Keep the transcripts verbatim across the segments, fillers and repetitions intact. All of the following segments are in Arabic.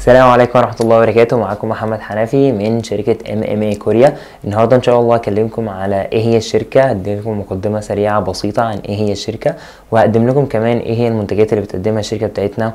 السلام عليكم ورحمة الله وبركاته. معكم محمد حنفي من شركة ام ام اي كوريا. النهاردة ان شاء الله هكلمكم على ايه هي الشركة، هقدم لكم مقدمة سريعة بسيطة عن ايه هي الشركة، وهقدم لكم كمان ايه هي المنتجات اللي بتقدمها الشركة بتاعتنا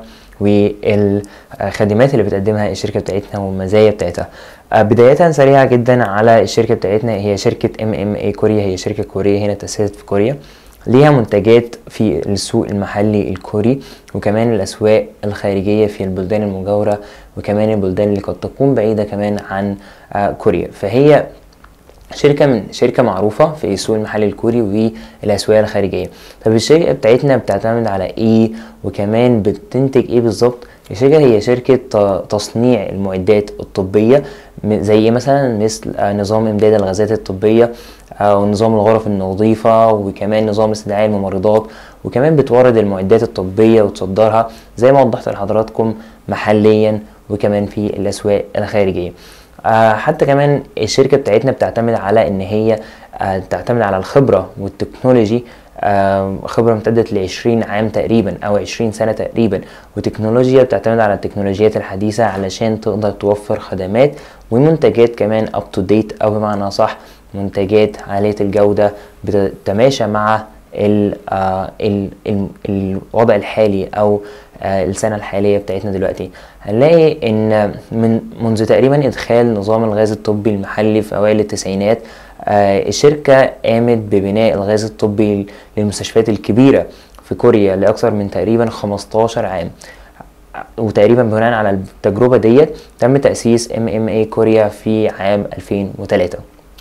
والخدمات اللي بتقدمها الشركة بتاعتنا والمزايا بتاعتها. بداية سريعة جدا على الشركة بتاعتنا، هي شركة ام ام اي كوريا، هي شركة كورية هنا تأسست في كوريا، ليها منتجات في السوق المحلي الكوري وكمان الأسواق الخارجية في البلدان المجاورة وكمان البلدان اللي قد تكون بعيدة كمان عن كوريا. فهي شركة من شركة معروفة في السوق المحلي الكوري والأسواق الخارجية. طب الشركة بتاعتنا بتعتمد على ايه وكمان بتنتج ايه بالظبط؟ الشركة هي شركة تصنيع المعدات الطبية، زي مثلا مثل نظام امداد الغازات الطبية ونظام الغرف النظيفة وكمان نظام استدعاء الممرضات، وكمان بتورد المعدات الطبية وتصدرها زي ما وضحت لحضراتكم محليا وكمان في الأسواق الخارجية. آه حتى كمان الشركة بتاعتنا بتعتمد على ان هي آه تعتمد على الخبرة والتكنولوجي، آه خبرة امتدت لعشرين عام تقريبا او عشرين سنة تقريبا، وتكنولوجيا بتعتمد على التكنولوجيات الحديثة علشان تقدر توفر خدمات ومنتجات كمان up to date، او بمعنى صح منتجات عالية الجودة بتتماشى مع ال آه ال ال الوضع الحالي او آه السنة الحالية بتاعتنا. دلوقتي هنلاقي ان من منذ تقريبا ادخال نظام الغاز الطبي المحلي في اوائل التسعينات، آه الشركة قامت ببناء الغاز الطبي للمستشفيات الكبيرة في كوريا لاكثر من تقريبا خمستاشر عام، وتقريبا بناء على التجربة ديت تم تأسيس ام ام اي كوريا في عام ألفين وثلاثة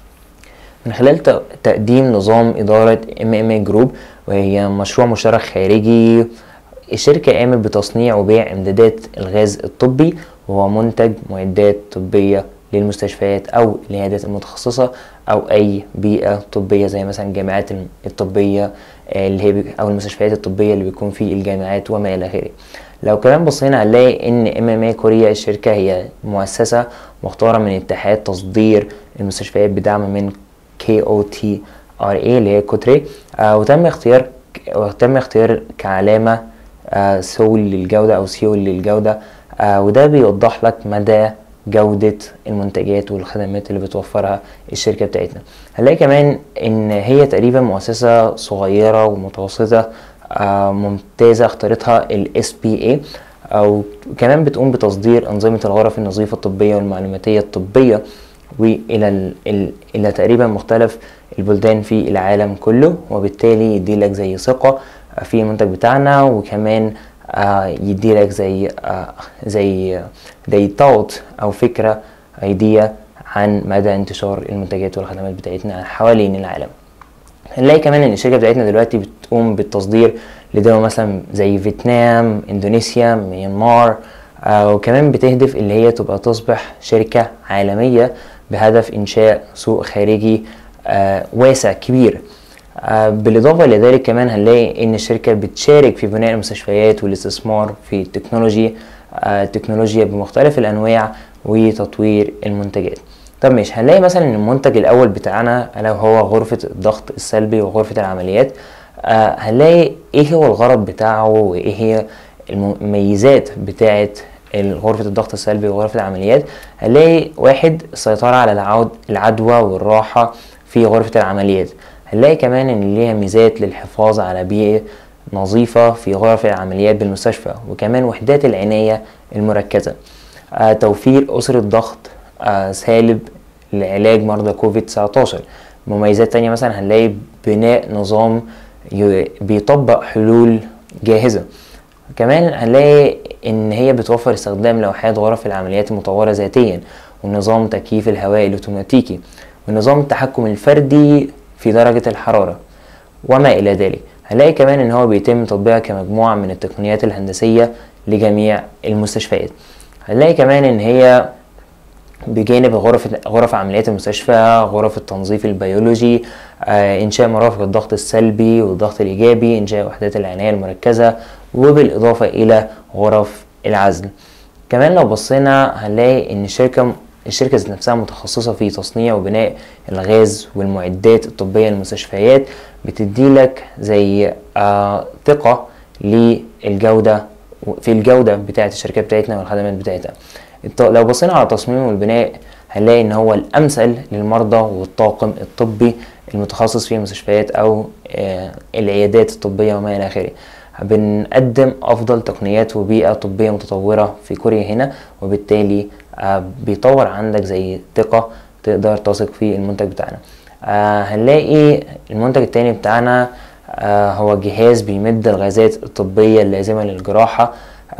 من خلال تقديم نظام إدارة ام ام اي جروب، وهي مشروع مشترك خارجي. الشركة قامت بتصنيع وبيع امدادات الغاز الطبي، وهو منتج معدات طبية للمستشفيات او العيادات المتخصصة او اي بيئة طبية زي مثلا الجامعات الطبية اللي هي او المستشفيات الطبية اللي بيكون في الجامعات وما الى اخره. لو كمان بصينا هنلاقي ان ام ام اي كوريا الشركة هي مؤسسة مختارة من اتحاد تصدير المستشفيات بدعم من كي او تي ار اي اللي هي كوتري، آه وتم اختيار وتم اختيار كعلامة آه سول للجودة او سيول للجودة، آه وده بيوضح لك مدى جودة المنتجات والخدمات اللي بتوفرها الشركة بتاعتنا. هنلاقي كمان ان هي تقريبا مؤسسة صغيرة ومتوسطة آه ممتازة اختارتها ال إس بي إيه، او كمان بتقوم بتصدير انظمة الغرف النظيفة الطبية والمعلوماتية الطبية والى ال... ال... الى تقريبا مختلف البلدان في العالم كله، وبالتالي يديلك زي ثقة في المنتج بتاعنا، وكمان آه يديلك زي آه زي زي طاوت او فكرة ايديا عن مدى انتشار المنتجات والخدمات بتاعتنا حوالين العالم. هنلاقي كمان ان الشركة بتاعتنا دلوقتي بتقوم بالتصدير لدول مثلا زي فيتنام، اندونيسيا، ميانمار، آه وكمان بتهدف اللي هي تبقى تصبح شركة عالمية بهدف انشاء سوق خارجي آه واسع كبير. آه بالاضافة لذلك كمان هنلاقي ان الشركة بتشارك في بناء المستشفيات والاستثمار في التكنولوجيا آه التكنولوجيا بمختلف الانواع وتطوير المنتجات. طب مش هنلاقي مثلا ان المنتج الاول بتاعنا الا هو غرفة الضغط السلبي وغرفة العمليات. آه هنلاقي ايه هو الغرض بتاعه وايه هي المميزات بتاعه غرفة الضغط السلبي وغرفة العمليات. هنلاقي واحد السيطرة على العود العدوى والراحة في غرفة العمليات. هنلاقي كمان ان ليها ميزات للحفاظ على بيئة نظيفة في غرف العمليات بالمستشفى، وكمان وحدات العناية المركزة، آه توفير أسرة ضغط آه سالب لعلاج مرضى كوفيد تسعتاشر. مميزات تانية مثلا هنلاقي بناء نظام بيطبق حلول جاهزة. كمان هنلاقي ان هي بتوفر استخدام لوحات غرف العمليات المطورة ذاتيا، ونظام تكييف الهواء الاوتوماتيكي، ونظام التحكم الفردي في درجة الحرارة وما الى ذلك. هنلاقي كمان ان هو بيتم تطبيقها كمجموعة من التقنيات الهندسية لجميع المستشفيات. هنلاقي كمان ان هي بجانب غرف غرف عمليات المستشفى، غرف التنظيف البيولوجي، آه انشاء مرافق الضغط السلبي والضغط الايجابي، انشاء وحدات العناية المركزة، وبالاضافة الى غرف العزل. كمان لو بصينا هنلاقي ان الشركة الشركة ذات نفسها متخصصة في تصنيع وبناء الغاز والمعدات الطبية للمستشفيات، بتديلك زي آه ثقة للجودة في الجودة بتاعة الشركات بتاعتنا والخدمات بتاعتها. لو بصينا على تصميم والبناء هنلاقي ان هو الامثل للمرضى والطاقم الطبي المتخصص في المستشفيات او العيادات الطبية وما الى اخره. بنقدم افضل تقنيات وبيئة طبية متطورة في كوريا هنا، وبالتالي بيطور عندك زي ثقة تقدر تثق في المنتج بتاعنا. هنلاقي المنتج التاني بتاعنا هو جهاز بيمد الغازات الطبية اللازمة للجراحة.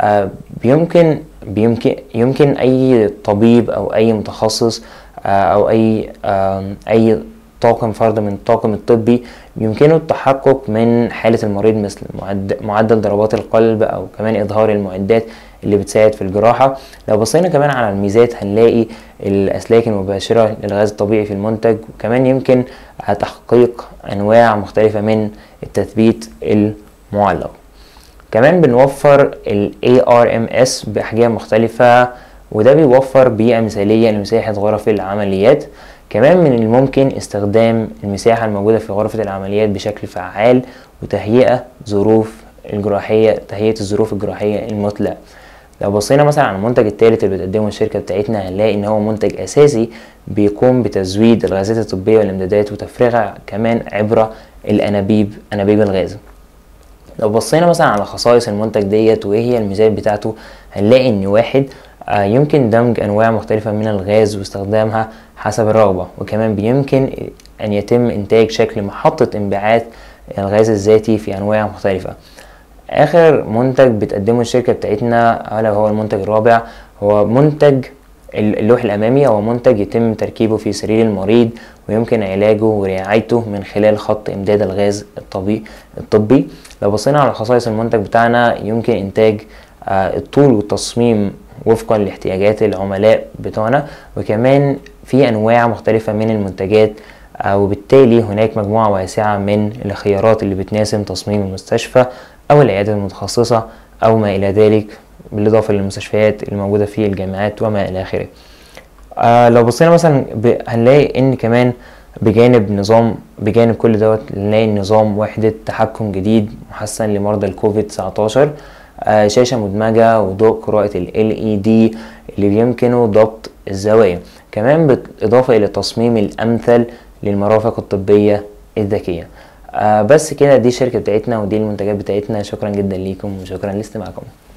بيمكن بيمكن يمكن اي طبيب او اي متخصص او اي اي طاقم فرد من الطاقم الطبي يمكنه التحقق من حالة المريض، مثل معدل ضربات القلب او كمان اظهار المعدات اللي بتساعد في الجراحة. لو بصينا كمان على الميزات هنلاقي الاسلاك المباشرة للغاز الطبيعي في المنتج، وكمان يمكن تحقيق انواع مختلفة من التثبيت المعلق. كمان بنوفر ال إيه آر إم إس بأحجام مختلفة، وده بيوفر بيئة مثالية لمساحة غرف العمليات. كمان من الممكن استخدام المساحة الموجودة في غرفة العمليات بشكل فعال وتهيئة ظروف الجراحية تهيئة الظروف الجراحية المثلى. لو بصينا مثلا على المنتج الثالث اللي بتقدمه الشركة بتاعتنا هنلاقي ان هو منتج اساسي بيقوم بتزويد الغازات الطبية والامدادات وتفريغها كمان عبر الانابيب انابيب الغاز. لو بصينا مثلا على خصائص المنتج ديت وايه هي الميزات بتاعته هنلاقي ان واحد آه يمكن دمج انواع مختلفة من الغاز واستخدامها حسب الرغبة، وكمان بيمكن ان يتم انتاج شكل محطة انبعاث الغاز الذاتي في انواع مختلفة. اخر منتج بتقدمه الشركة بتاعتنا الا هو المنتج الرابع، هو منتج اللوح الامامي. هو منتج يتم تركيبه في سرير المريض ويمكن علاجه ورعايته من خلال خط امداد الغاز الطبي الطبي. لو بصينا على خصائص المنتج بتاعنا يمكن انتاج آه الطول والتصميم وفقا لاحتياجات العملاء بتوعنا، وكمان في انواع مختلفة من المنتجات، آه وبالتالي هناك مجموعة واسعة من الخيارات اللي بتناسب تصميم المستشفى او العيادة المتخصصة او ما الى ذلك، بالاضافة للمستشفيات الموجودة في الجامعات وما الى اخره. آه لو بصينا مثلا هنلاقي ان كمان بجانب نظام بجانب كل دوت نلاقي نظام وحدة تحكم جديد محسن لمرضى الكوفيد تسعتاشر، آه شاشة مدمجة وضوء قراءة ال إل إي دي اللي بيمكنه ضبط الزوايا، كمان بالإضافة إلى التصميم الأمثل للمرافق الطبية الذكية. آه بس كده دي الشركة بتاعتنا ودي المنتجات بتاعتنا. شكرا جدا ليكم وشكرا لاستماعكم.